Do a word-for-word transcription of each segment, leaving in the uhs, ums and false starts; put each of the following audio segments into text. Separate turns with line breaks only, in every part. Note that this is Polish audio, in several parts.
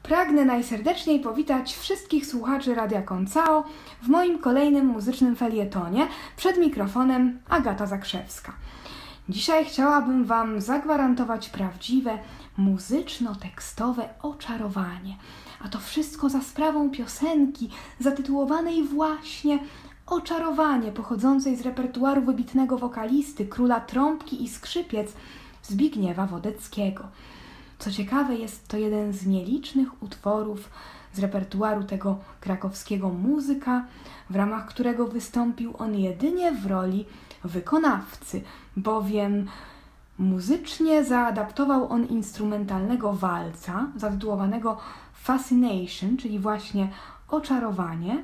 Pragnę najserdeczniej powitać wszystkich słuchaczy Radia Koncao w moim kolejnym muzycznym felietonie. Przed mikrofonem Agata Zakrzewska. Dzisiaj chciałabym Wam zagwarantować prawdziwe, muzyczno-tekstowe oczarowanie. A to wszystko za sprawą piosenki zatytułowanej właśnie Oczarowanie, pochodzącej z repertuaru wybitnego wokalisty, króla trąbki i skrzypiec Zbigniewa Wodeckiego. Co ciekawe, jest to jeden z nielicznych utworów z repertuaru tego krakowskiego muzyka, w ramach którego wystąpił on jedynie w roli wykonawcy, bowiem muzycznie zaadaptował on instrumentalnego walca zatytułowanego Fascination, czyli właśnie Oczarowanie,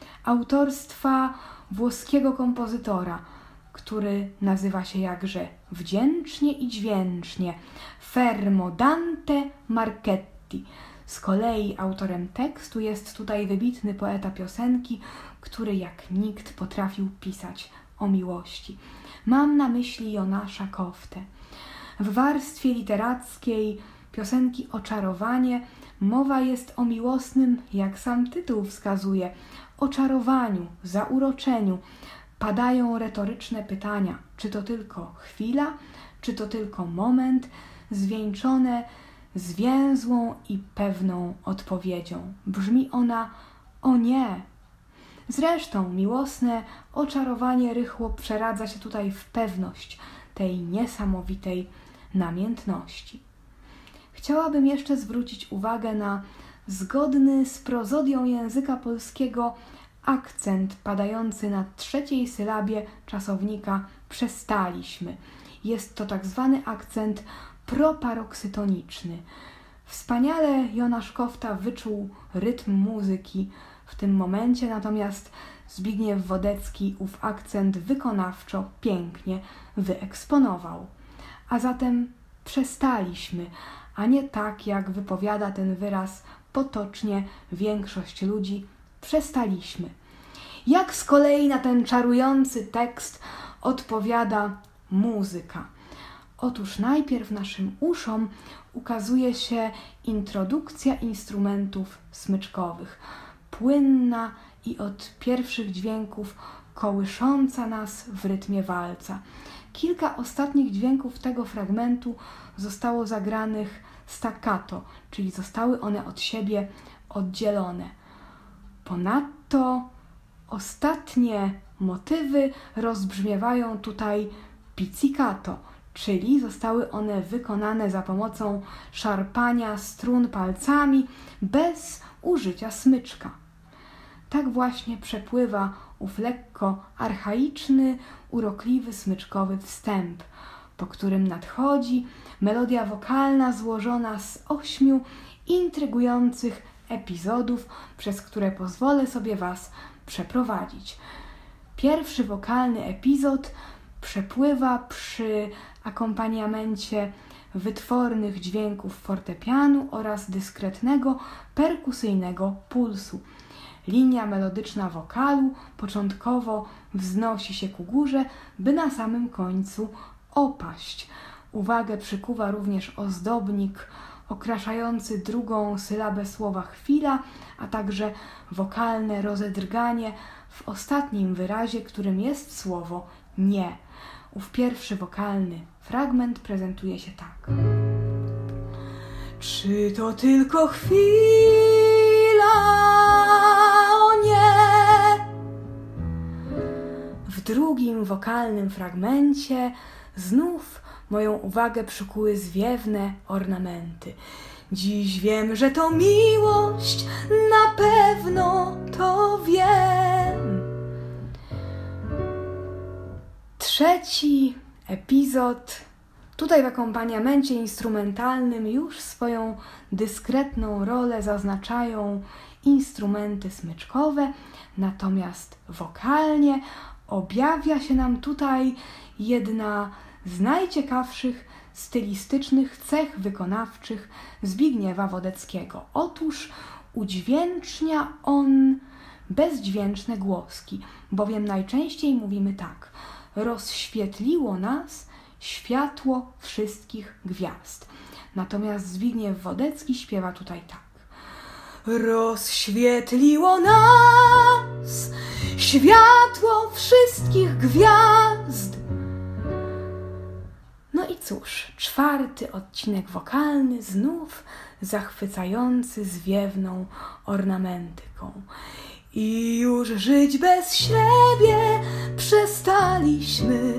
autorstwa włoskiego kompozytora, który nazywa się jakże wdzięcznie i dźwięcznie Fermo Dante Marchetti. Z kolei autorem tekstu jest tutaj wybitny poeta piosenki, który jak nikt potrafił pisać o miłości. Mam na myśli Jonasza Koftę. W warstwie literackiej piosenki Oczarowanie mowa jest o miłosnym, jak sam tytuł wskazuje, oczarowaniu, zauroczeniu. Padają retoryczne pytania, czy to tylko chwila, czy to tylko moment, zwieńczone zwięzłą i pewną odpowiedzią. Brzmi ona: o nie! Zresztą miłosne oczarowanie rychło przeradza się tutaj w pewność tej niesamowitej namiętności. Chciałabym jeszcze zwrócić uwagę na zgodny z prozodią języka polskiego akcent padający na trzeciej sylabie czasownika przestaliśmy. Jest to tak zwany akcent proparoksytoniczny. Wspaniale Jonasz Kofta wyczuł rytm muzyki w tym momencie, natomiast Zbigniew Wodecki ów akcent wykonawczo pięknie wyeksponował. A zatem przestaliśmy, a nie tak jak wypowiada ten wyraz potocznie większość ludzi, przestaliśmy. Jak z kolei na ten czarujący tekst odpowiada muzyka? Otóż najpierw naszym uszom ukazuje się introdukcja instrumentów smyczkowych, płynna i od pierwszych dźwięków kołysząca nas w rytmie walca. Kilka ostatnich dźwięków tego fragmentu zostało zagranych staccato, czyli zostały one od siebie oddzielone. Ponadto ostatnie motywy rozbrzmiewają tutaj pizzicato, czyli zostały one wykonane za pomocą szarpania strun palcami bez użycia smyczka. Tak właśnie przepływa ów lekko archaiczny, urokliwy smyczkowy wstęp, po którym nadchodzi melodia wokalna złożona z ośmiu intrygujących epizodów, przez które pozwolę sobie Was przeprowadzić. Pierwszy wokalny epizod przepływa przy akompaniamencie wytwornych dźwięków fortepianu oraz dyskretnego, perkusyjnego pulsu. Linia melodyczna wokalu początkowo wznosi się ku górze, by na samym końcu opaść. Uwagę przykuwa również ozdobnik okraszający drugą sylabę słowa chwila, a także wokalne rozedrganie w ostatnim wyrazie, którym jest słowo nie. Ów pierwszy wokalny fragment prezentuje się tak. Czy to tylko chwila, o nie? W drugim wokalnym fragmencie znów moją uwagę przykuły zwiewne ornamenty. Dziś wiem, że to miłość, na pewno to wiem. Trzeci epizod. Tutaj w akompaniamencie instrumentalnym już swoją dyskretną rolę zaznaczają instrumenty smyczkowe, natomiast wokalnie objawia się nam tutaj jedna z najciekawszych stylistycznych cech wykonawczych Zbigniewa Wodeckiego. Otóż udźwięcznia on bezdźwięczne głoski, bowiem najczęściej mówimy tak: rozświetliło nas światło wszystkich gwiazd. Natomiast Zbigniew Wodecki śpiewa tutaj tak: rozświetliło nas światło wszystkich gwiazd. No i cóż, czwarty odcinek wokalny, znów zachwycający zwiewną ornamentyką. I już żyć bez siebie przestaliśmy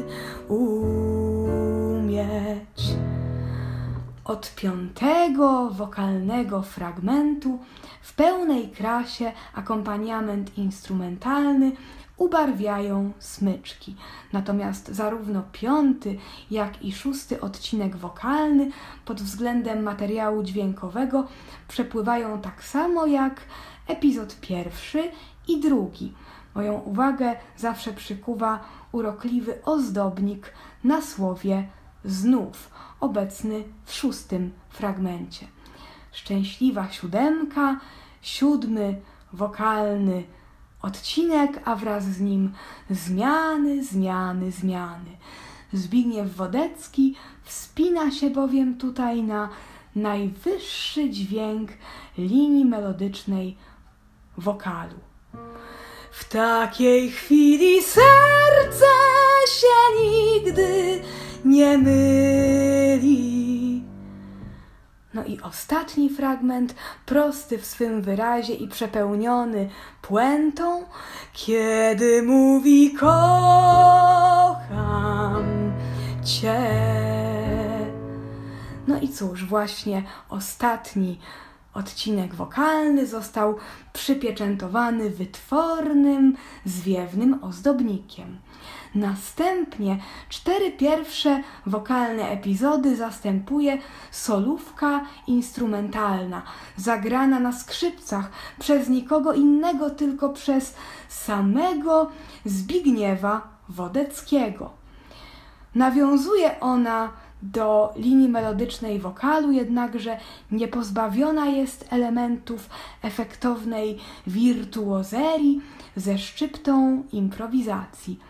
umieć. Od piątego wokalnego fragmentu w pełnej krasie akompaniament instrumentalny ubarwiają smyczki. Natomiast zarówno piąty, jak i szósty odcinek wokalny pod względem materiału dźwiękowego przepływają tak samo jak epizod pierwszy i drugi. Moją uwagę zawsze przykuwa urokliwy ozdobnik na słowie znów, obecny w szóstym fragmencie. Szczęśliwa siódemka, siódmy wokalny odcinek, a wraz z nim zmiany, zmiany, zmiany. Zbigniew Wodecki wspina się bowiem tutaj na najwyższy dźwięk linii melodycznej wokalu. W takiej chwili serce się nigdy nie myli. No i ostatni fragment, prosty w swym wyrazie i przepełniony puentą, kiedy mówi kocham cię. No i cóż, właśnie ostatni odcinek wokalny został przypieczętowany wytwornym, zwiewnym ozdobnikiem. Następnie cztery pierwsze wokalne epizody zastępuje solówka instrumentalna, zagrana na skrzypcach przez nikogo innego, tylko przez samego Zbigniewa Wodeckiego. Nawiązuje ona do linii melodycznej wokalu, jednakże nie pozbawiona jest elementów efektownej wirtuozerii ze szczyptą improwizacji.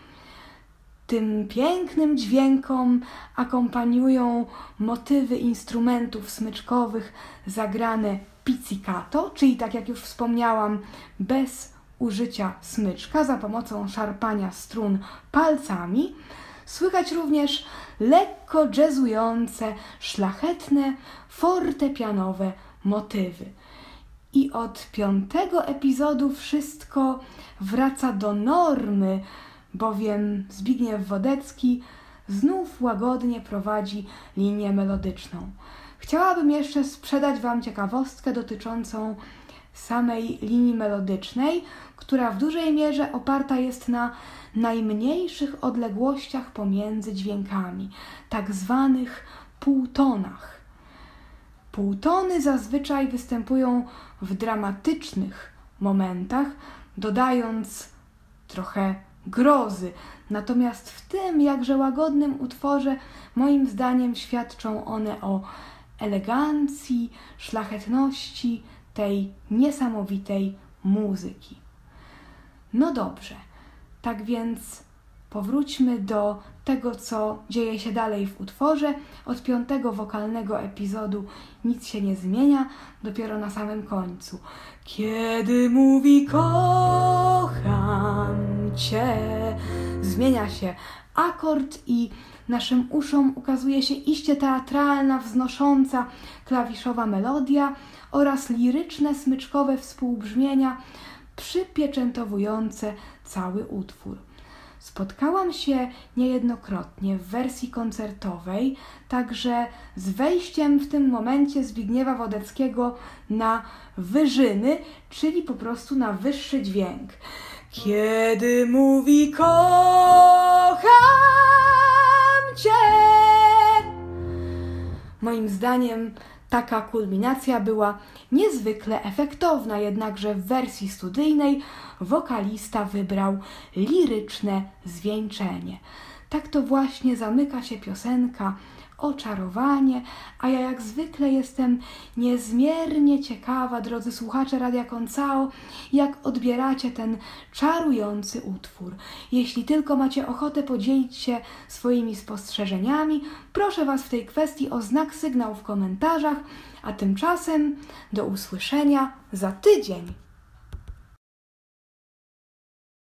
Tym pięknym dźwiękom akompaniują motywy instrumentów smyczkowych zagrane pizzicato, czyli tak jak już wspomniałam, bez użycia smyczka, za pomocą szarpania strun palcami. Słychać również lekko jazzujące, szlachetne, fortepianowe motywy. I od piątego epizodu wszystko wraca do normy, bowiem Zbigniew Wodecki znów łagodnie prowadzi linię melodyczną. Chciałabym jeszcze sprzedać Wam ciekawostkę dotyczącą samej linii melodycznej, która w dużej mierze oparta jest na najmniejszych odległościach pomiędzy dźwiękami, tak zwanych półtonach. Półtony zazwyczaj występują w dramatycznych momentach, dodając trochę grozy. Natomiast w tym jakże łagodnym utworze moim zdaniem świadczą one o elegancji, szlachetności tej niesamowitej muzyki. No dobrze, tak więc powróćmy do tego, co dzieje się dalej w utworze. Od piątego wokalnego epizodu nic się nie zmienia, dopiero na samym końcu. Kiedy mówi kocham cię, zmienia się akord i naszym uszom ukazuje się iście teatralna, wznosząca klawiszowa melodia oraz liryczne, smyczkowe współbrzmienia przypieczętowujące cały utwór. Spotkałam się niejednokrotnie w wersji koncertowej, także z wejściem w tym momencie Zbigniewa Wodeckiego na wyżyny, czyli po prostu na wyższy dźwięk. Kiedy mówi kocham cię. Moim zdaniem taka kulminacja była niezwykle efektowna, jednakże w wersji studyjnej wokalista wybrał liryczne zwieńczenie. Tak to właśnie zamyka się piosenka oczarowanie, a ja jak zwykle jestem niezmiernie ciekawa, drodzy słuchacze Radia Koncao, jak odbieracie ten czarujący utwór. Jeśli tylko macie ochotę podzielić się swoimi spostrzeżeniami, proszę Was w tej kwestii o znak sygnał w komentarzach, a tymczasem do usłyszenia za tydzień.